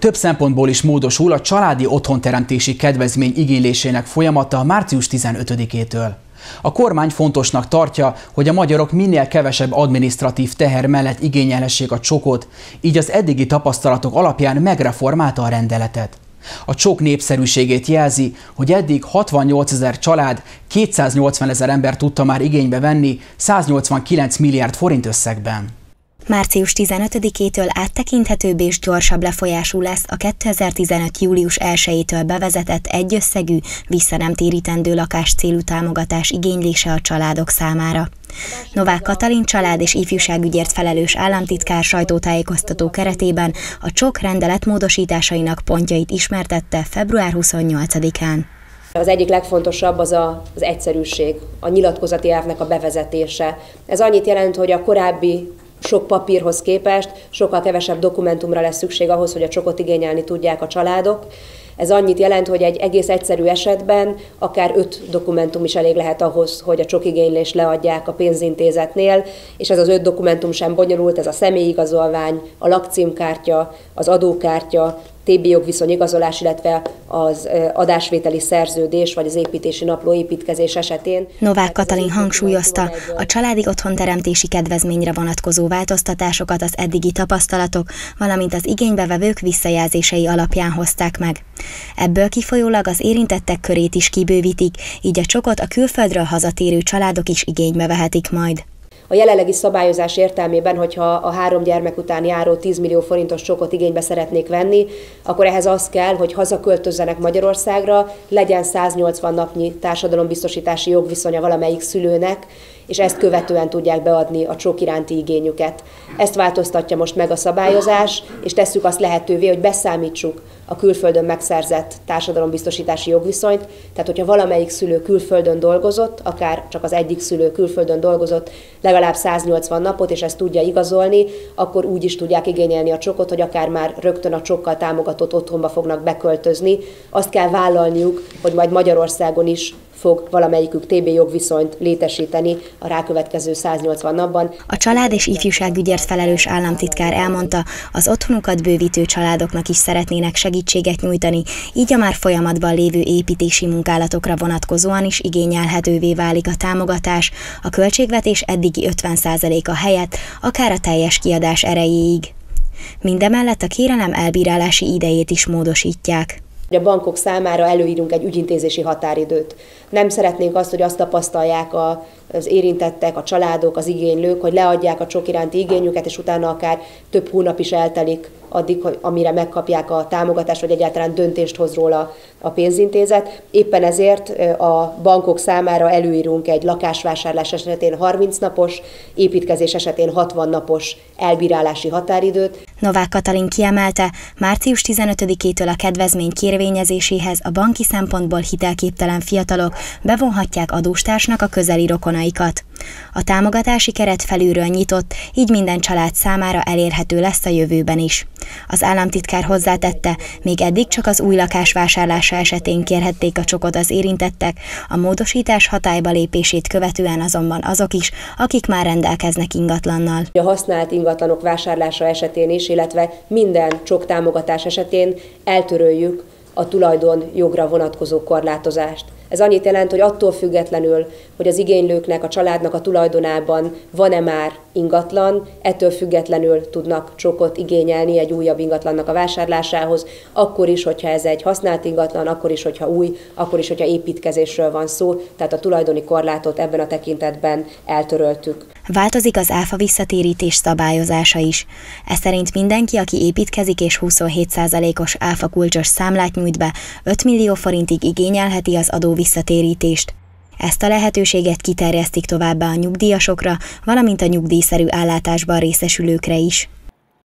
Több szempontból is módosul a családi otthonteremtési kedvezmény igénylésének folyamata március 15-től. A kormány fontosnak tartja, hogy a magyarok minél kevesebb adminisztratív teher mellett igényelhessék a csokot, így az eddigi tapasztalatok alapján megreformálta a rendeletet. A csok népszerűségét jelzi, hogy eddig 68 000 család, 280 000 ember tudta már igénybe venni 189 milliárd forint összegben. Március 15-től áttekinthetőbb és gyorsabb lefolyású lesz a 2015. július 1-től bevezetett egyösszegű, vissza nem térítendő lakáscélú támogatás igénylése a családok számára. Novák Katalin család- és ifjúságügyért felelős államtitkár sajtótájékoztató keretében a csok rendelet módosításainak pontjait ismertette február 28-án. Az egyik legfontosabb az egyszerűség, a nyilatkozati elvnek a bevezetése. Ez annyit jelent, hogy a korábbi sok papírhoz képest sokkal kevesebb dokumentumra lesz szükség ahhoz, hogy a csokot igényelni tudják a családok. Ez annyit jelent, hogy egy egész egyszerű esetben akár 5 dokumentum is elég lehet ahhoz, hogy a csokigénylést leadják a pénzintézetnél, és ez az 5 dokumentum sem bonyolult, ez a személyigazolvány, a lakcímkártya, az adókártya, TB jogviszony igazolás, illetve az adásvételi szerződés vagy az építési napló építkezés esetén. Novák Katalin hangsúlyozta, a családi otthonteremtési kedvezményre vonatkozó változtatásokat az eddigi tapasztalatok, valamint az igénybevevők visszajelzései alapján hozták meg. Ebből kifolyólag az érintettek körét is kibővítik, így a csokot a külföldről hazatérő családok is igénybe vehetik majd. A jelenlegi szabályozás értelmében, hogyha a 3 gyermek után járó 10 millió forintos csokot igénybe szeretnék venni, akkor ehhez az kell, hogy hazaköltözzenek Magyarországra, legyen 180 napnyi társadalombiztosítási jogviszonya valamelyik szülőnek, és ezt követően tudják beadni a csok iránti igényüket. Ezt változtatja most meg a szabályozás, és tesszük azt lehetővé, hogy beszámítsuk a külföldön megszerzett társadalombiztosítási jogviszonyt, tehát hogyha valamelyik szülő külföldön dolgozott, akár csak az egyik szülő külföldön dolgozott legalább 180 napot, és ezt tudja igazolni, akkor úgy is tudják igényelni a csokot, hogy akár már rögtön a csokkal támogatott otthonba fognak beköltözni. Azt kell vállalniuk, hogy majd Magyarországon is fog valamelyikük TB jogviszonyt létesíteni a rákövetkező 180 napban. A család- és ifjúságügyért felelős államtitkár elmondta, az otthonukat bővítő családoknak is szeretnének segítséget nyújtani, így a már folyamatban lévő építési munkálatokra vonatkozóan is igényelhetővé válik a támogatás, a költségvetés eddigi 50%-a helyett akár a teljes kiadás erejéig. Mindemellett a kérelem elbírálási idejét is módosítják. A bankok számára előírunk egy ügyintézési határidőt. Nem szeretnénk azt, hogy azt tapasztalják az érintettek, a családok, az igénylők, hogy leadják a csok iránti igényüket, és utána akár több hónap is eltelik addig, amire megkapják a támogatást, vagy egyáltalán döntést hoz róla a pénzintézet. Éppen ezért a bankok számára előírunk egy lakásvásárlás esetén 30 napos, építkezés esetén 60 napos elbírálási határidőt. Novák Katalin kiemelte, március 15-től a kedvezmény kérvényezéséhez a banki szempontból hitelképtelen fiatalok bevonhatják adóstársnak a közeli rokonaikat. A támogatási keret felülről nyitott, így minden család számára elérhető lesz a jövőben is. Az államtitkár hozzátette, még eddig csak az új lakás vásárlása esetén kérhették a csokot az érintettek, a módosítás hatályba lépését követően azonban azok is, akik már rendelkeznek ingatlannal. A használt ingatlanok vásárlása esetén is, illetve minden csok támogatás esetén eltöröljük a tulajdonjogra vonatkozó korlátozást. Ez annyit jelent, hogy attól függetlenül, hogy az igénylőknek, a családnak a tulajdonában van-e már ingatlan, ettől függetlenül tudnak csokot igényelni egy újabb ingatlannak a vásárlásához, akkor is, hogyha ez egy használt ingatlan, akkor is, hogyha új, akkor is, hogyha építkezésről van szó, tehát a tulajdoni korlátot ebben a tekintetben eltöröltük. Változik az áfa visszatérítés szabályozása is. Ez szerint mindenki, aki építkezik és 27%-os áfa kulcsos számlát nyújt be, 5 millió forintig igényelheti az adó visszatérítést. Ezt a lehetőséget kiterjesztik továbbá a nyugdíjasokra, valamint a nyugdíjszerű ellátásban részesülőkre is.